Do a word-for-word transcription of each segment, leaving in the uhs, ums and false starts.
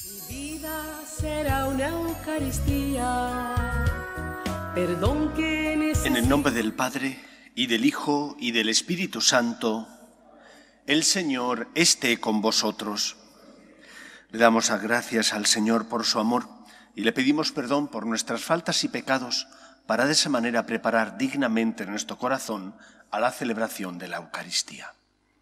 Mi vida será una Eucaristía, perdón que necesito. En el nombre del Padre, y del Hijo, y del Espíritu Santo, el Señor esté con vosotros. Le damos las gracias al Señor por su amor y le pedimos perdón por nuestras faltas y pecados para de esa manera preparar dignamente nuestro corazón a la celebración de la Eucaristía.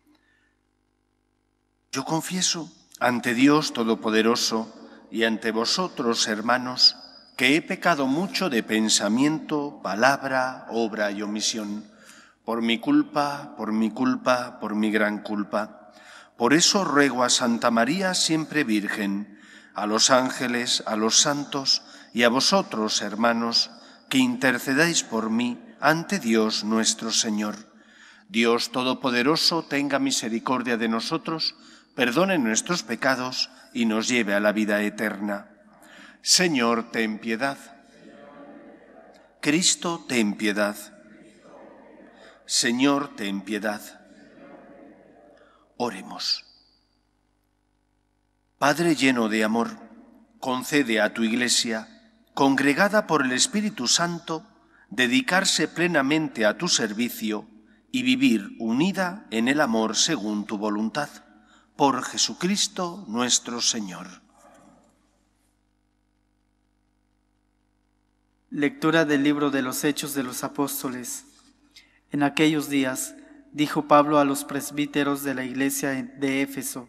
Yo confieso ante Dios Todopoderoso y ante vosotros, hermanos, que he pecado mucho de pensamiento, palabra, obra y omisión, por mi culpa, por mi culpa, por mi gran culpa. Por eso ruego a Santa María, siempre Virgen, a los ángeles, a los santos y a vosotros, hermanos, que intercedáis por mí ante Dios nuestro Señor. Dios Todopoderoso tenga misericordia de nosotros, perdone nuestros pecados y nos lleve a la vida eterna. Señor, ten piedad. Cristo, ten piedad. Señor, ten piedad. Oremos. Padre lleno de amor, concede a tu Iglesia, congregada por el Espíritu Santo, dedicarse plenamente a tu servicio y vivir unida en el amor según tu voluntad. Por Jesucristo nuestro Señor. Lectura del libro de los Hechos de los Apóstoles. En aquellos días dijo Pablo a los presbíteros de la iglesia de Éfeso: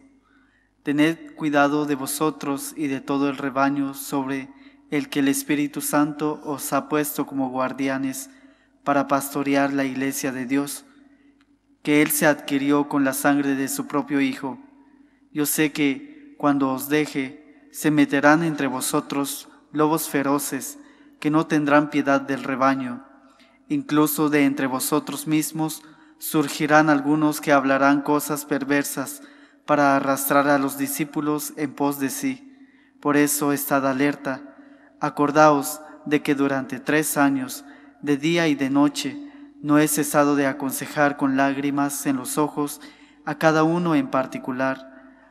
Tened cuidado de vosotros y de todo el rebaño sobre el que el Espíritu Santo os ha puesto como guardianes para pastorear la iglesia de Dios, que Él se adquirió con la sangre de su propio Hijo. Yo sé que, cuando os deje, se meterán entre vosotros lobos feroces, que no tendrán piedad del rebaño. Incluso de entre vosotros mismos surgirán algunos que hablarán cosas perversas para arrastrar a los discípulos en pos de sí. Por eso estad alerta. Acordaos de que durante tres años, de día y de noche, no he cesado de aconsejar con lágrimas en los ojos a cada uno en particular.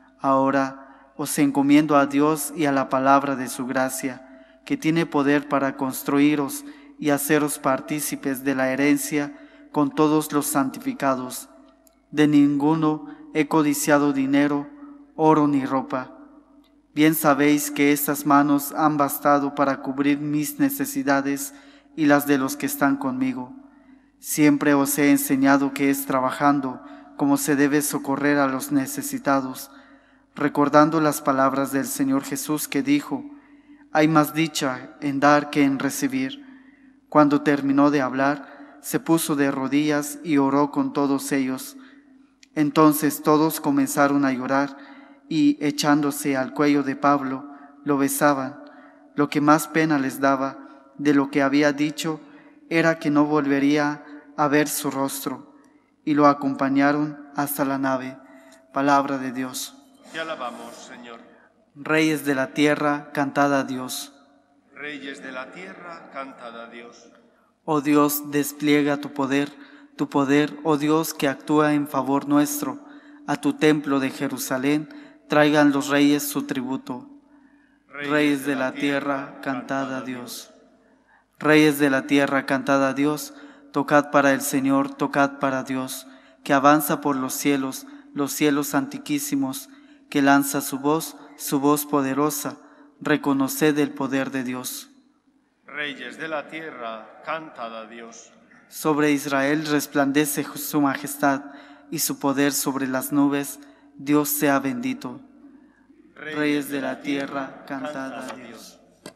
Ahora os encomiendo a Dios y a la palabra de su gracia, que tiene poder para construiros y haceros partícipes de la herencia con todos los santificados. De ninguno he codiciado dinero, oro ni ropa. Bien sabéis que estas manos han bastado para cubrir mis necesidades y las de los que están conmigo. Siempre os he enseñado que es trabajando como se debe socorrer a los necesitados, recordando las palabras del Señor Jesús que dijo: hay más dicha en dar que en recibir. Cuando terminó de hablar, se puso de rodillas y oró con todos ellos. Entonces todos comenzaron a llorar y, echándose al cuello de Pablo, lo besaban. Lo que más pena les daba de lo que había dicho era que no volvería a ver su rostro, y lo acompañaron hasta la nave. Palabra de Dios. Te alabamos, Señor. Reyes de la tierra, cantad a Dios. Reyes de la tierra, cantad a Dios. Oh Dios, despliega tu poder, tu poder, oh Dios, que actúa en favor nuestro. A tu templo de Jerusalén traigan los reyes su tributo. Reyes, reyes de la tierra, cantad a Dios. Reyes de la tierra, cantad a Dios. Tocad para el Señor, tocad para Dios, que avanza por los cielos, los cielos antiquísimos, que lanza su voz, su voz poderosa. Reconoced el poder de Dios. Reyes de la tierra, cantad a Dios. Sobre Israel resplandece su majestad, y su poder sobre las nubes. Dios sea bendito. Reyes, Reyes de la tierra, cantad a Dios.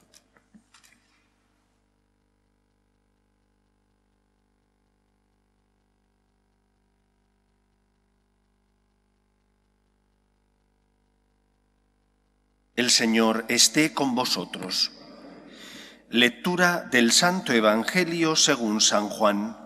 El Señor esté con vosotros. Lectura del Santo Evangelio según San Juan.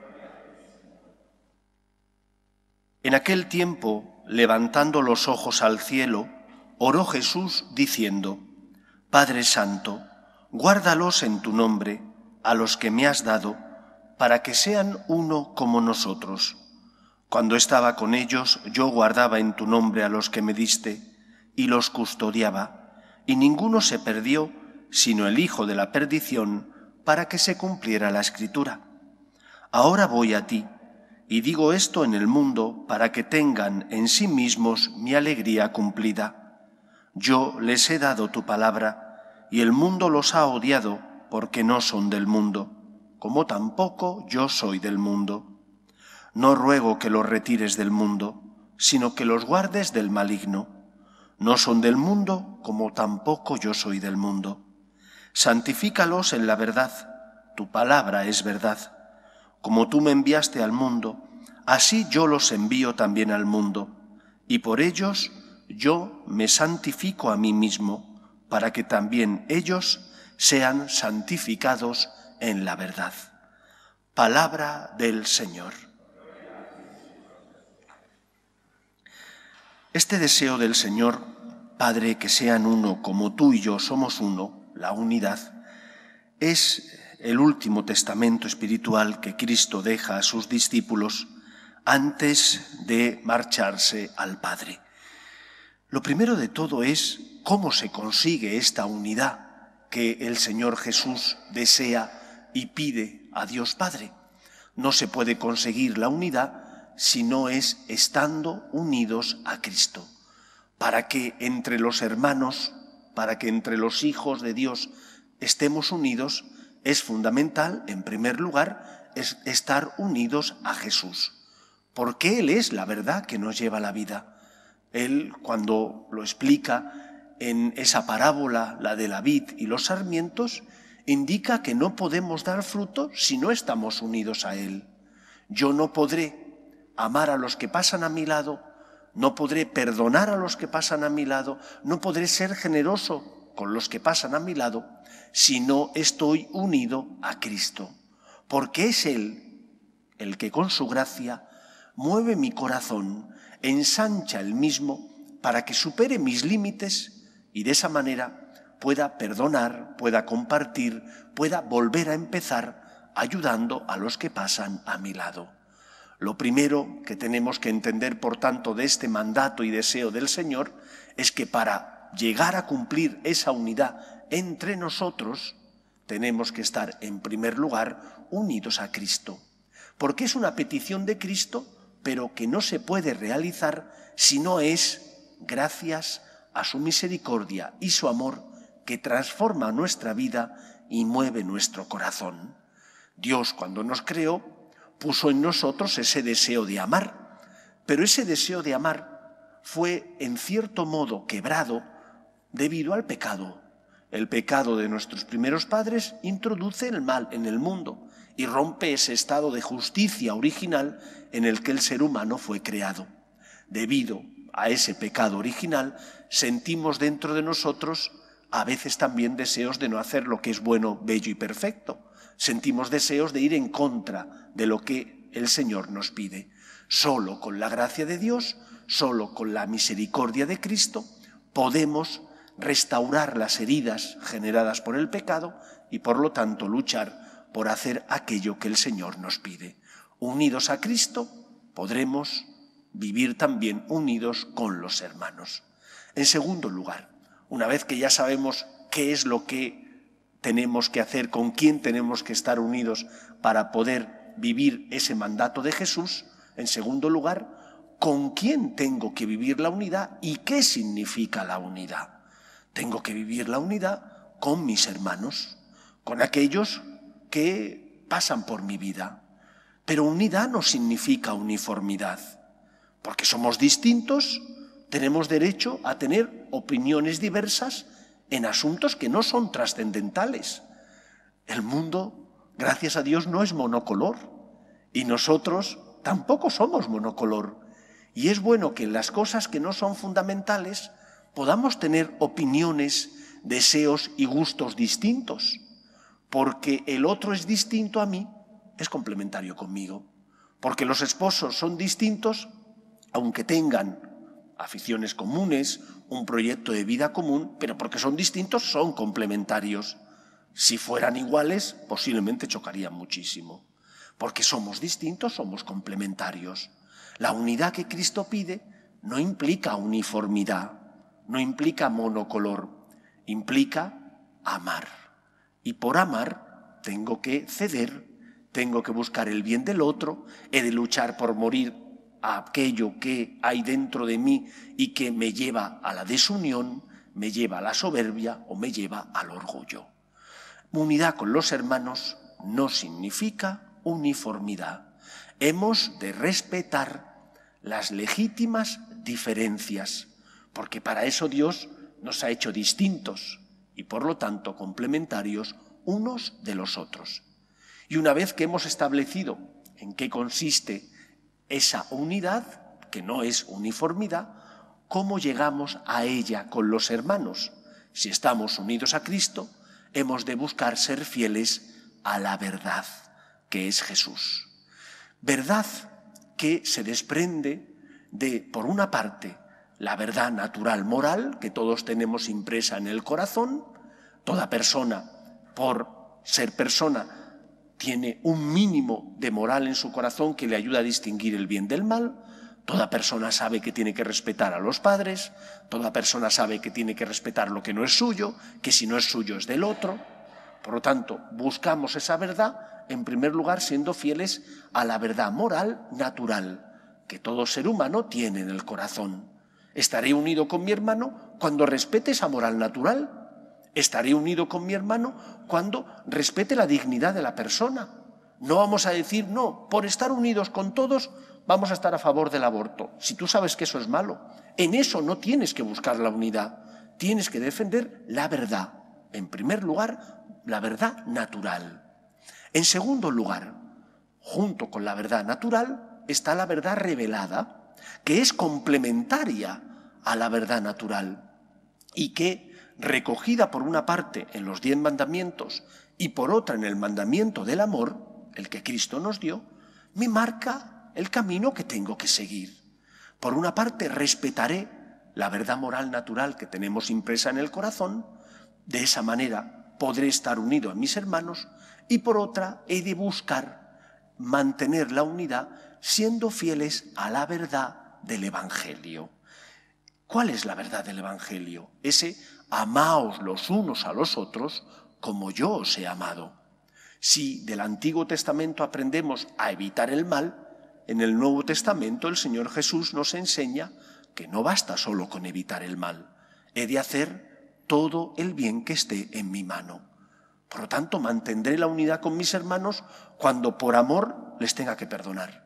En aquel tiempo, levantando los ojos al cielo, oró Jesús diciendo: Padre Santo, guárdalos en tu nombre, a los que me has dado, para que sean uno como nosotros. Cuando estaba con ellos, yo guardaba en tu nombre a los que me diste, y los custodiaba, y ninguno se perdió, sino el hijo de la perdición, para que se cumpliera la Escritura. Ahora voy a ti, y digo esto en el mundo para que tengan en sí mismos mi alegría cumplida. Yo les he dado tu palabra, y el mundo los ha odiado porque no son del mundo, como tampoco yo soy del mundo. No ruego que los retires del mundo, sino que los guardes del maligno. No son del mundo, como tampoco yo soy del mundo. Santifícalos en la verdad, tu palabra es verdad. Como tú me enviaste al mundo, así yo los envío también al mundo, y por ellos yo me santifico a mí mismo, para que también ellos sean santificados en la verdad. Palabra del Señor. Este deseo del Señor, Padre, que sean uno como tú y yo somos uno, la unidad, es el último testamento espiritual que Cristo deja a sus discípulos antes de marcharse al Padre. Lo primero de todo es cómo se consigue esta unidad que el Señor Jesús desea y pide a Dios Padre. No se puede conseguir la unidad si no es estando unidos a Cristo. Para que entre los hermanos, para que entre los hijos de Dios estemos unidos, es fundamental, en primer lugar, es estar unidos a Jesús. Porque Él es la verdad que nos lleva a la vida. Él, cuando lo explica en esa parábola, la de la vid y los sarmientos, indica que no podemos dar fruto si no estamos unidos a Él. Yo no podré amar a los que pasan a mi lado, no podré perdonar a los que pasan a mi lado, no podré ser generoso con los que pasan a mi lado si no estoy unido a Cristo. Porque es Él el que con su gracia mueve mi corazón, ensancha el mismo para que supere mis límites y de esa manera pueda perdonar, pueda compartir, pueda volver a empezar ayudando a los que pasan a mi lado. Lo primero que tenemos que entender, por tanto, de este mandato y deseo del Señor es que para llegar a cumplir esa unidad entre nosotros tenemos que estar, en primer lugar, unidos a Cristo. Porque es una petición de Cristo, pero que no se puede realizar si no es gracias a su misericordia y su amor que transforma nuestra vida y mueve nuestro corazón. Dios, cuando nos creó, puso en nosotros ese deseo de amar, pero ese deseo de amar fue en cierto modo quebrado debido al pecado. El pecado de nuestros primeros padres introduce el mal en el mundo y rompe ese estado de justicia original en el que el ser humano fue creado. Debido a ese pecado original, sentimos dentro de nosotros a veces también deseos de no hacer lo que es bueno, bello y perfecto. Sentimos deseos de ir en contra de lo que el Señor nos pide. Solo con la gracia de Dios, solo con la misericordia de Cristo, podemos restaurar las heridas generadas por el pecado y por lo tanto luchar por hacer aquello que el Señor nos pide. Unidos a Cristo podremos vivir también unidos con los hermanos. En segundo lugar, una vez que ya sabemos qué es lo que tenemos que hacer, con quién tenemos que estar unidos para poder vivir ese mandato de Jesús, en segundo lugar, ¿con quién tengo que vivir la unidad y qué significa la unidad? Tengo que vivir la unidad con mis hermanos, con aquellos que pasan por mi vida. Pero unidad no significa uniformidad, porque somos distintos, tenemos derecho a tener opiniones diversas en asuntos que no son trascendentales. El mundo, gracias a Dios, no es monocolor y nosotros tampoco somos monocolor. Y es bueno que en las cosas que no son fundamentales podamos tener opiniones, deseos y gustos distintos, porque el otro es distinto a mí, es complementario conmigo. Porque los esposos son distintos, aunque tengan aficiones comunes, un proyecto de vida común, pero porque son distintos son complementarios. Si fueran iguales, posiblemente chocarían muchísimo. Porque somos distintos, somos complementarios. La unidad que Cristo pide no implica uniformidad, no implica monocolor, implica amar. Y por amar tengo que ceder, tengo que buscar el bien del otro, he de luchar por morir a aquello que hay dentro de mí y que me lleva a la desunión, me lleva a la soberbia o me lleva al orgullo. Unidad con los hermanos no significa uniformidad. Hemos de respetar las legítimas diferencias, porque para eso Dios nos ha hecho distintos y por lo tanto complementarios unos de los otros. Y una vez que hemos establecido en qué consiste esa unidad, que no es uniformidad, ¿cómo llegamos a ella con los hermanos? Si estamos unidos a Cristo, hemos de buscar ser fieles a la verdad, que es Jesús. Verdad que se desprende de, por una parte, la verdad natural moral que todos tenemos impresa en el corazón. Toda persona, por ser persona, tiene un mínimo de moral en su corazón que le ayuda a distinguir el bien del mal. Toda persona sabe que tiene que respetar a los padres, toda persona sabe que tiene que respetar lo que no es suyo, que si no es suyo es del otro. Por lo tanto, buscamos esa verdad, en primer lugar, siendo fieles a la verdad moral natural que todo ser humano tiene en el corazón. Estaré unido con mi hermano cuando respete esa moral natural. Estaré unido con mi hermano cuando respete la dignidad de la persona. No vamos a decir, no, por estar unidos con todos vamos a estar a favor del aborto. Si tú sabes que eso es malo, en eso no tienes que buscar la unidad. Tienes que defender la verdad. En primer lugar, la verdad natural. En segundo lugar, junto con la verdad natural, está la verdad revelada, que es complementaria a la verdad natural y que, recogida por una parte en los diez mandamientos y por otra en el mandamiento del amor, el que Cristo nos dio, me marca el camino que tengo que seguir. Por una parte, respetaré la verdad moral natural que tenemos impresa en el corazón, de esa manera podré estar unido a mis hermanos, y por otra, he de buscar mantener la unidad siendo fieles a la verdad del Evangelio. ¿Cuál es la verdad del Evangelio? Ese amaos los unos a los otros como yo os he amado. Si del Antiguo Testamento aprendemos a evitar el mal, en el Nuevo Testamento el Señor Jesús nos enseña que no basta solo con evitar el mal, he de hacer todo el bien que esté en mi mano. Por lo tanto, mantendré la unidad con mis hermanos cuando por amor les tenga que perdonar.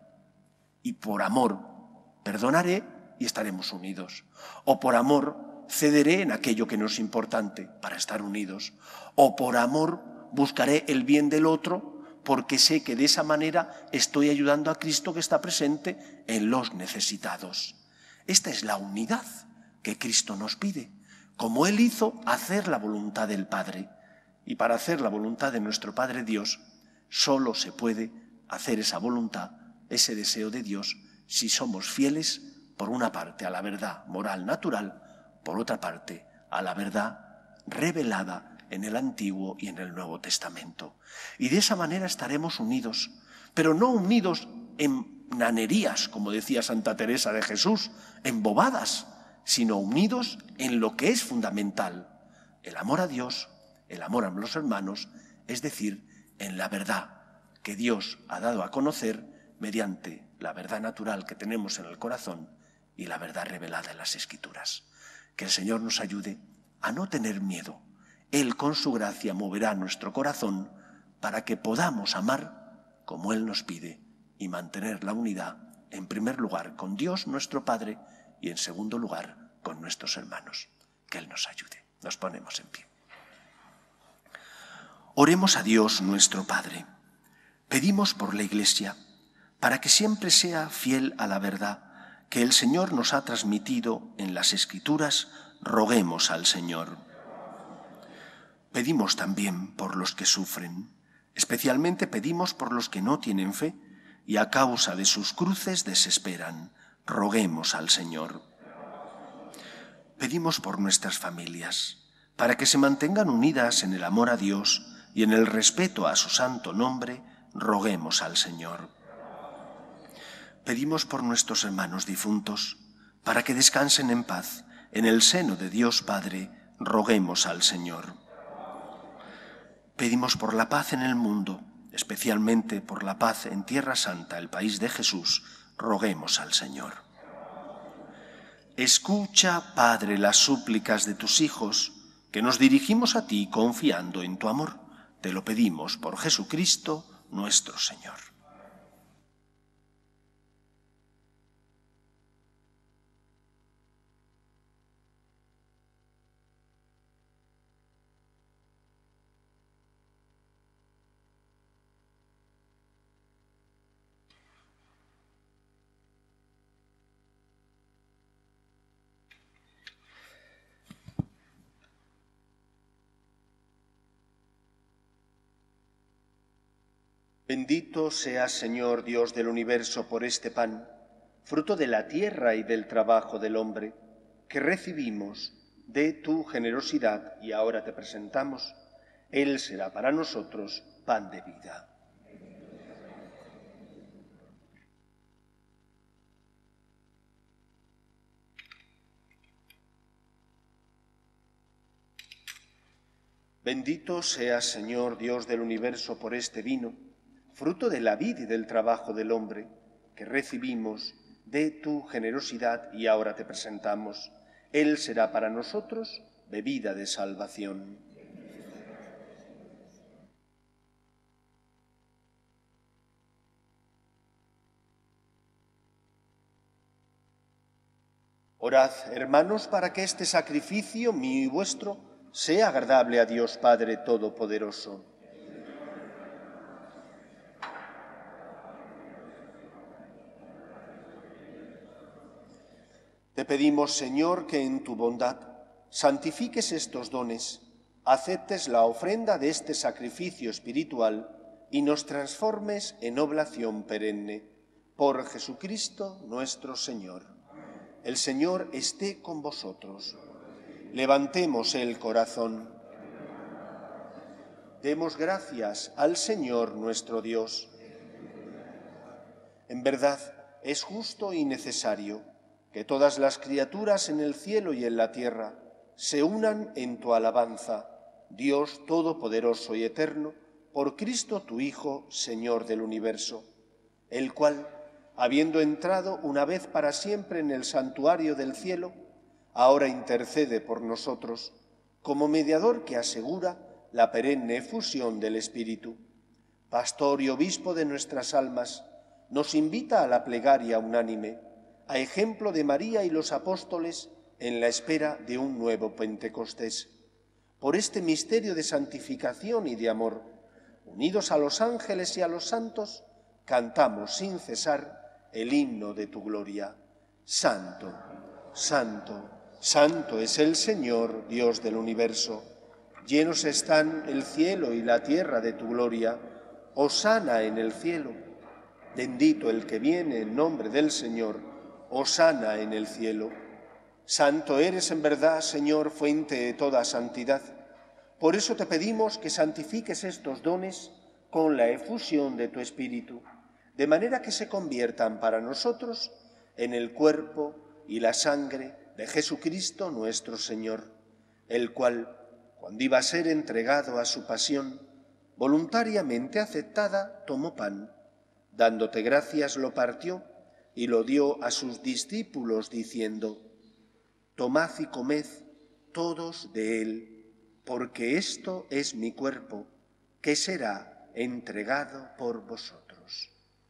Y por amor perdonaré y estaremos unidos. O por amor cederé en aquello que no es importante para estar unidos. O por amor buscaré el bien del otro porque sé que de esa manera estoy ayudando a Cristo que está presente en los necesitados. Esta es la unidad que Cristo nos pide, como Él hizo hacer la voluntad del Padre. Y para hacer la voluntad de nuestro Padre Dios, solo se puede hacer esa voluntad, ese deseo de Dios, si somos fieles, por una parte, a la verdad moral natural, por otra parte, a la verdad revelada en el Antiguo y en el Nuevo Testamento. Y de esa manera estaremos unidos, pero no unidos en nanerías, como decía Santa Teresa de Jesús, en bobadas, sino unidos en lo que es fundamental, el amor a Dios, el amor a los hermanos, es decir, en la verdad que Dios ha dado a conocer mediante la verdad natural que tenemos en el corazón y la verdad revelada en las Escrituras. Que el Señor nos ayude a no tener miedo. Él con su gracia moverá nuestro corazón para que podamos amar como Él nos pide y mantener la unidad, en primer lugar, con Dios nuestro Padre y en segundo lugar, con nuestros hermanos. Que Él nos ayude. Nos ponemos en pie. Oremos a Dios nuestro Padre. Pedimos por la Iglesia, para que siempre sea fiel a la verdad que el Señor nos ha transmitido en las Escrituras, roguemos al Señor. Pedimos también por los que sufren, especialmente pedimos por los que no tienen fe y a causa de sus cruces desesperan, roguemos al Señor. Pedimos por nuestras familias, para que se mantengan unidas en el amor a Dios y en el respeto a su santo nombre, roguemos al Señor. Pedimos por nuestros hermanos difuntos, para que descansen en paz en el seno de Dios Padre, roguemos al Señor. Pedimos por la paz en el mundo, especialmente por la paz en Tierra Santa, el país de Jesús, roguemos al Señor. Escucha, Padre, las súplicas de tus hijos, que nos dirigimos a ti confiando en tu amor. Te lo pedimos por Jesucristo, nuestro Señor. Bendito seas, Señor Dios del universo, por este pan, fruto de la tierra y del trabajo del hombre, que recibimos de tu generosidad y ahora te presentamos. Él será para nosotros pan de vida. Bendito seas, Señor Dios del universo, por este vino, fruto de la vid y del trabajo del hombre, que recibimos de tu generosidad y ahora te presentamos. Él será para nosotros bebida de salvación. Orad, hermanos, para que este sacrificio mío y vuestro sea agradable a Dios Padre Todopoderoso. Te pedimos, Señor, que en tu bondad santifiques estos dones, aceptes la ofrenda de este sacrificio espiritual y nos transformes en oblación perenne. Por Jesucristo nuestro Señor. El Señor esté con vosotros. Levantemos el corazón. Demos gracias al Señor nuestro Dios. En verdad, es justo y necesario que todas las criaturas en el cielo y en la tierra se unan en tu alabanza, Dios Todopoderoso y Eterno, por Cristo tu Hijo, Señor del universo, el cual, habiendo entrado una vez para siempre en el santuario del cielo, ahora intercede por nosotros como mediador que asegura la perenne efusión del Espíritu. Pastor y obispo de nuestras almas, nos invita a la plegaria unánime, a ejemplo de María y los apóstoles en la espera de un nuevo Pentecostés. Por este misterio de santificación y de amor, unidos a los ángeles y a los santos, cantamos sin cesar el himno de tu gloria. Santo, santo, santo es el Señor, Dios del universo. Llenos están el cielo y la tierra de tu gloria. Hosana en el cielo. Bendito el que viene en nombre del Señor. Hosana en el cielo. Santo eres en verdad, Señor, fuente de toda santidad. Por eso te pedimos que santifiques estos dones con la efusión de tu Espíritu, de manera que se conviertan para nosotros en el cuerpo y la sangre de Jesucristo nuestro Señor, el cual, cuando iba a ser entregado a su pasión, voluntariamente aceptada, tomó pan, dándote gracias lo partió y lo dio a sus discípulos diciendo: tomad y comed todos de él, porque esto es mi cuerpo, que será entregado por vosotros.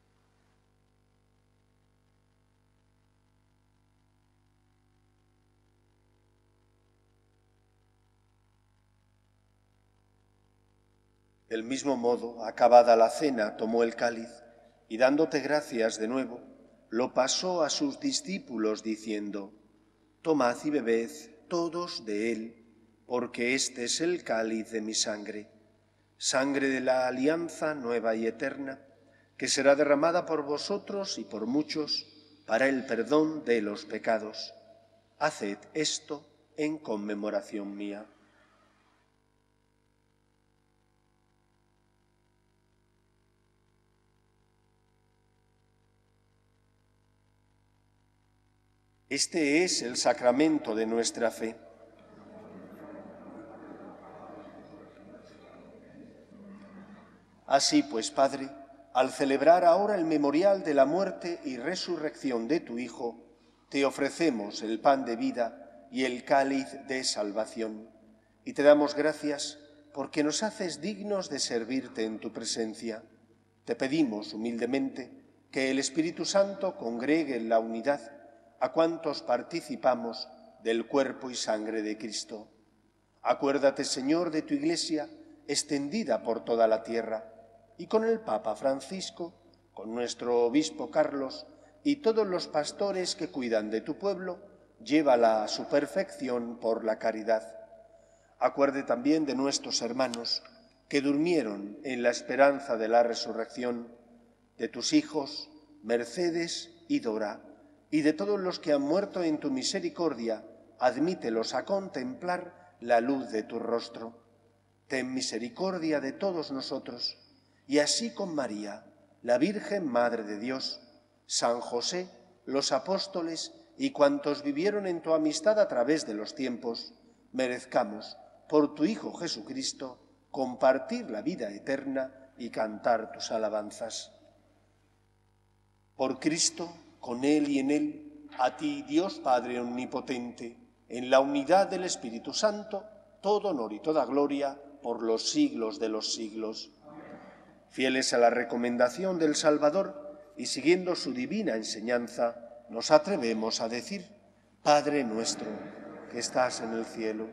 Del mismo modo, acabada la cena, tomó el cáliz y dándote gracias de nuevo, lo pasó a sus discípulos diciendo: tomad y bebed todos de él, porque este es el cáliz de mi sangre, sangre de la alianza nueva y eterna, que será derramada por vosotros y por muchos para el perdón de los pecados. Haced esto en conmemoración mía. Este es el sacramento de nuestra fe. Así pues, Padre, al celebrar ahora el memorial de la muerte y resurrección de tu Hijo, te ofrecemos el pan de vida y el cáliz de salvación, y te damos gracias porque nos haces dignos de servirte en tu presencia. Te pedimos humildemente que el Espíritu Santo congregue en la unidad a cuantos participamos del cuerpo y sangre de Cristo. Acuérdate, Señor, de tu Iglesia extendida por toda la tierra, y con el Papa Francisco, con nuestro obispo Carlos y todos los pastores que cuidan de tu pueblo, llévala a su perfección por la caridad. Acuerde también de nuestros hermanos que durmieron en la esperanza de la resurrección, de tus hijos, Mercedes y Dora, y de todos los que han muerto en tu misericordia, admítelos a contemplar la luz de tu rostro. Ten misericordia de todos nosotros, y así con María, la Virgen Madre de Dios, San José, los apóstoles y cuantos vivieron en tu amistad a través de los tiempos, merezcamos, por tu Hijo Jesucristo, compartir la vida eterna y cantar tus alabanzas. Por Cristo, con Él y en Él, a ti, Dios Padre Omnipotente, en la unidad del Espíritu Santo, todo honor y toda gloria por los siglos de los siglos. Fieles a la recomendación del Salvador y siguiendo su divina enseñanza, nos atrevemos a decir: Padre nuestro, que estás en el cielo,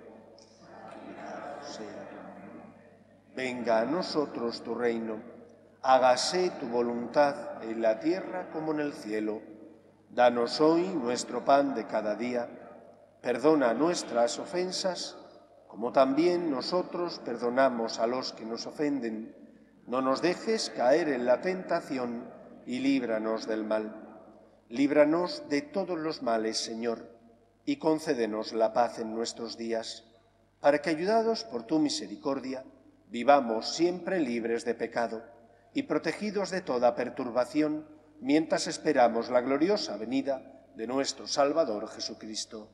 venga a nosotros tu reino, hágase tu voluntad en la tierra como en el cielo. Danos hoy nuestro pan de cada día, perdona nuestras ofensas, como también nosotros perdonamos a los que nos ofenden. No nos dejes caer en la tentación y líbranos del mal. Líbranos de todos los males, Señor, y concédenos la paz en nuestros días, para que, ayudados por tu misericordia, vivamos siempre libres de pecado y protegidos de toda perturbación, mientras esperamos la gloriosa venida de nuestro Salvador Jesucristo.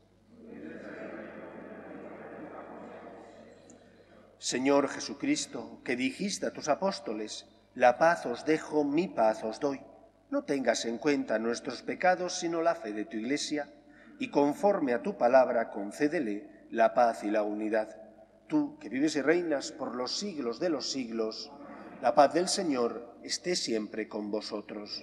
Señor Jesucristo, que dijiste a tus apóstoles: la paz os dejo, mi paz os doy. No tengas en cuenta nuestros pecados, sino la fe de tu Iglesia, y conforme a tu palabra concédele la paz y la unidad. Tú, que vives y reinas por los siglos de los siglos, la paz del Señor esté siempre con vosotros.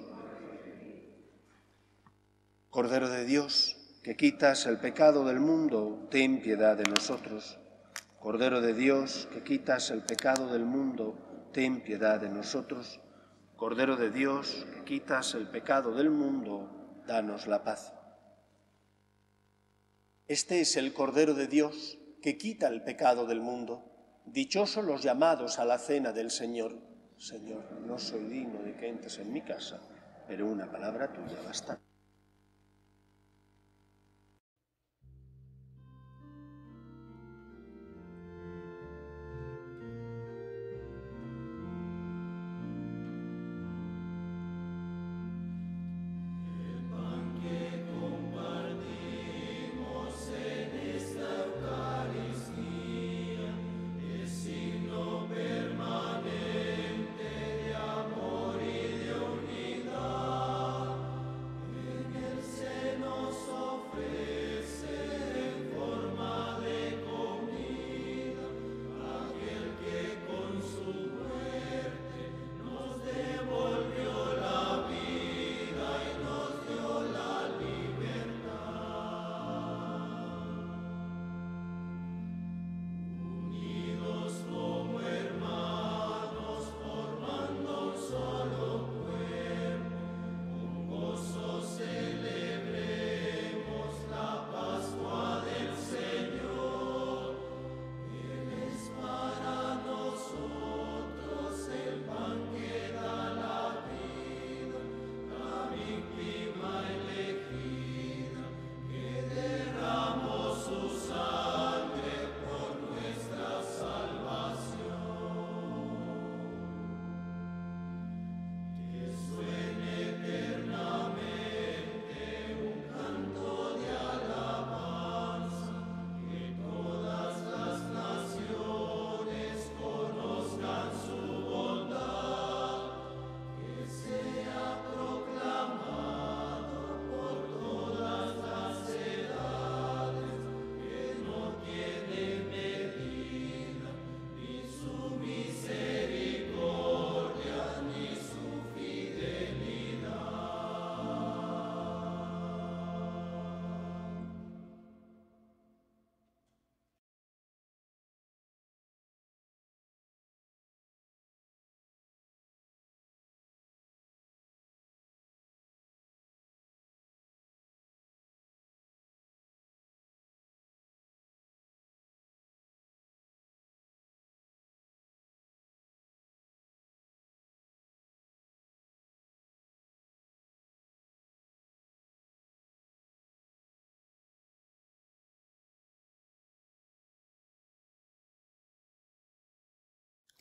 Cordero de Dios, que quitas el pecado del mundo, ten piedad de nosotros. Cordero de Dios, que quitas el pecado del mundo, ten piedad de nosotros. Cordero de Dios, que quitas el pecado del mundo, danos la paz. Este es el Cordero de Dios, que quita el pecado del mundo. Dichosos los llamados a la cena del Señor. Señor, no soy digno de que entres en mi casa, pero una palabra tuya basta.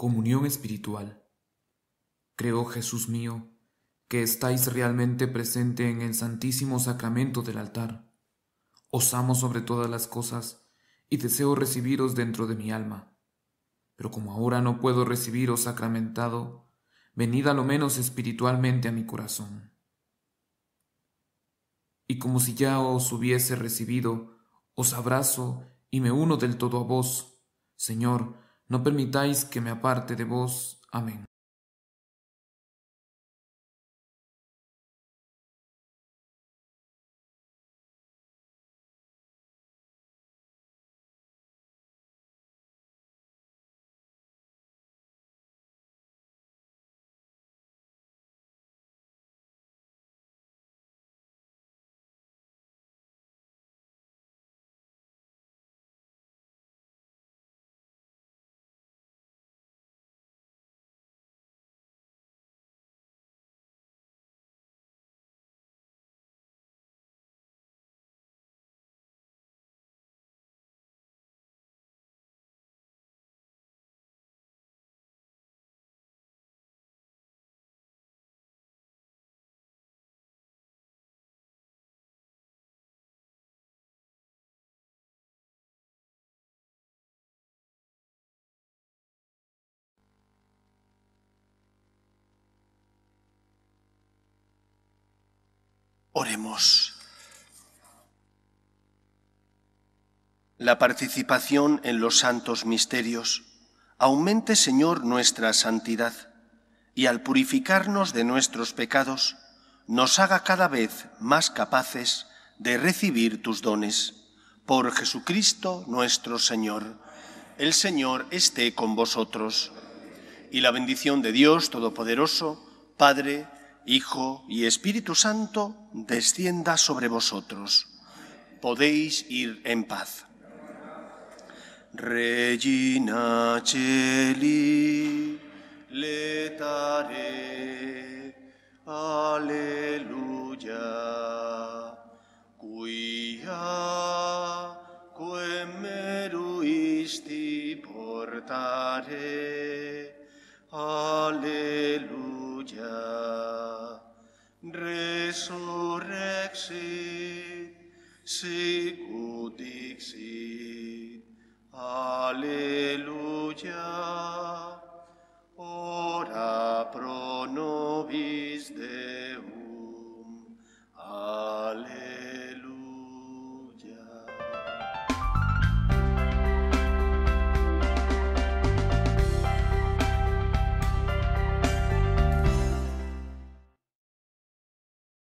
Comunión espiritual. Creo, Jesús mío, que estáis realmente presente en el Santísimo Sacramento del altar. Os amo sobre todas las cosas y deseo recibiros dentro de mi alma. Pero como ahora no puedo recibiros sacramentado, venid a lo menos espiritualmente a mi corazón. Y como si ya os hubiese recibido, os abrazo y me uno del todo a vos. Señor, no permitáis que me aparte de vos. Amén. Oremos. La participación en los santos misterios aumente, Señor, nuestra santidad, y al purificarnos de nuestros pecados, nos haga cada vez más capaces de recibir tus dones. Por Jesucristo nuestro Señor. El Señor esté con vosotros. Y la bendición de Dios Todopoderoso, Padre, Hijo y Espíritu Santo, descienda sobre vosotros. Podéis ir en paz. Regina Celi, letare, alleluia, quia quem meruisti portare.